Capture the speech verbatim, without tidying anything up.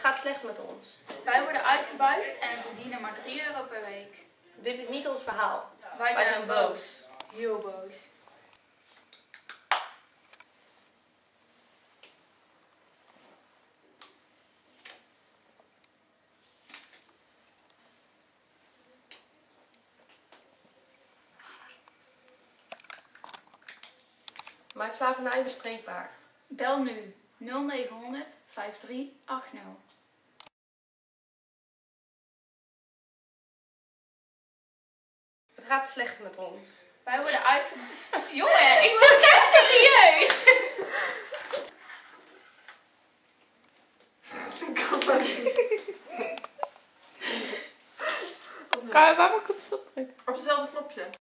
Het gaat slecht met ons. Wij worden uitgebuit en verdienen maar drie euro per week. Dit is niet ons verhaal. Wij zijn, Wij zijn boos. Heel boos. Maak slavernij bespreekbaar. Bel nu nul negen honderd vijf drie acht nul. Het gaat slecht met ons. Wij worden uitgebuit. Jongen, ik ben echt serieus. Kan je, waar moet ik op stop drukken? Op hetzelfde knopje.